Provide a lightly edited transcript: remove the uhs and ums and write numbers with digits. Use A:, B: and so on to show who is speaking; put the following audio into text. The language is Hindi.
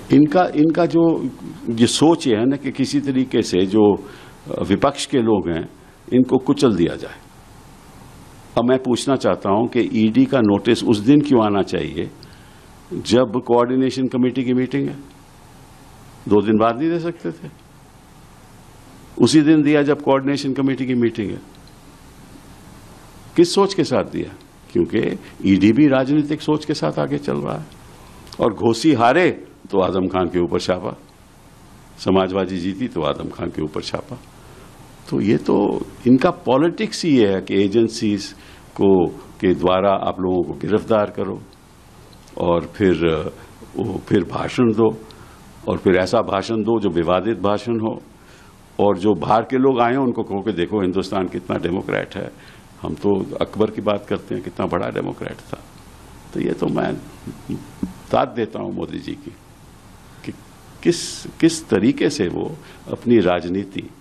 A: इनका जो ये सोच है ना कि किसी तरीके से जो विपक्ष के लोग हैं इनको कुचल दिया जाए। अब मैं पूछना चाहता हूं कि ईडी का नोटिस उस दिन क्यों आना चाहिए जब कोऑर्डिनेशन कमेटी की मीटिंग है? 2 दिन बाद नहीं दे सकते थे? उसी दिन दिया जब कोऑर्डिनेशन कमेटी की मीटिंग है। किस सोच के साथ दिया? क्योंकि ईडी भी राजनीतिक सोच के साथ आगे चल रहा है। और घोसी हारे तो आजम खान के ऊपर छापा, समाजवादी जीती तो आजम खान के ऊपर छापा। तो ये तो इनका पॉलिटिक्स ही है कि एजेंसीज को के द्वारा आप लोगों को गिरफ्तार करो और फिर भाषण दो, और फिर ऐसा भाषण दो जो विवादित भाषण हो, और जो बाहर के लोग आए हैं उनको कहो कि देखो हिंदुस्तान कितना डेमोक्रेट है। हम तो अकबर की बात करते हैं, कितना बड़ा डेमोक्रेट था। तो ये तो मैं दाद देता हूं मोदी जी की कि किस तरीके से वो अपनी राजनीति